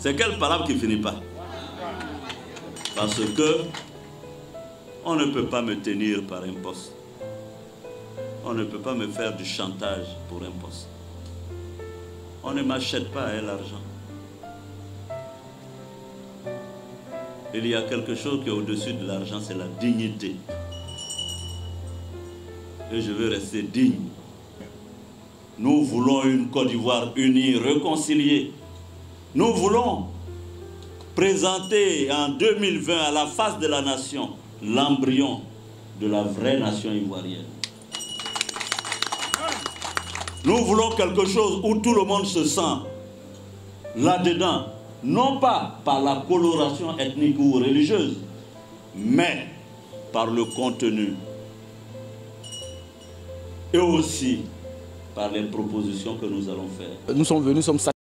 C'est quelle parable qui ne finit pas? Parce que on ne peut pas me tenir par un poste. On ne peut pas me faire du chantage pour un poste. On ne m'achète pas l'argent. Il y a quelque chose qui est au-dessus de l'argent, c'est la dignité. Et je veux rester digne. Nous voulons une Côte d'Ivoire unie, réconciliée. Nous voulons présenter en 2020 à la face de la nation l'embryon de la vraie nation ivoirienne. Nous voulons quelque chose où tout le monde se sent là-dedans, non pas par la coloration ethnique ou religieuse, mais par le contenu et aussi par les propositions que nous allons faire. Nous sommes venus, nous sommes